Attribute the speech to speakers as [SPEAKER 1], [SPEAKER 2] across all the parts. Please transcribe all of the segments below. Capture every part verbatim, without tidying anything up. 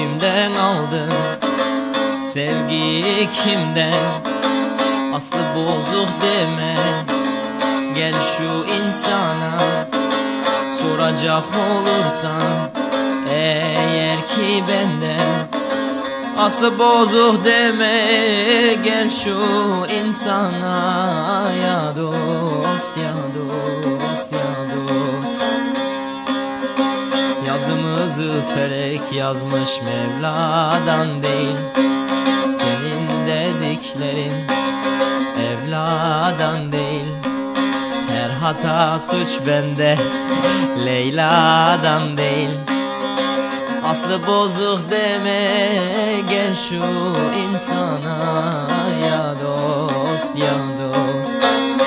[SPEAKER 1] kimden aldın? Sevgi kimden? Aslı bozuk deme. Gel şu insana, soracak olursan eğer ki benden. Aslı bozuk deme. Gel şu insana, ya dost, ya dost, ya dost. Yazımızı felek yazmış, Mevla'dan değil. Senin dediklerin evladan değil. Her hata suç bende, Leyla'dan değil. Aslı bozuk deme. Gel şu insana, ya dost, ya dost.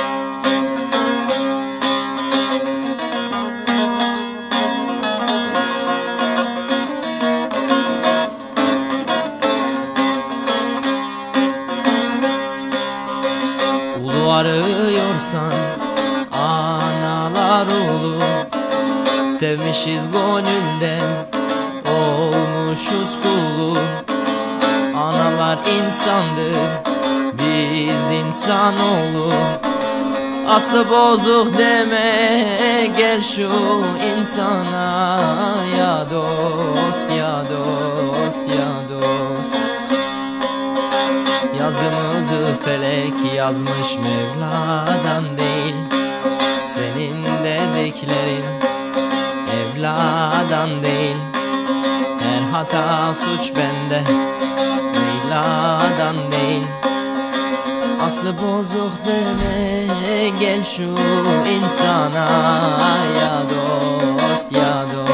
[SPEAKER 1] Ulu arıyorsan analar ulu, sevmişiz gönülden, olmuşuz kulu. Analar insandır, biz insanoğlu. Aslı bozuk deme. Gel şu insana, ya dost, ya dost, ya dost. Yazımızı felek yazmış, Mevla'dan değil. Senin dediklerin evladan değil. Her hata suç bende, Leyla'dan değil. Aslı bozuk deme. Gel şu insana, ya dost, ya dost.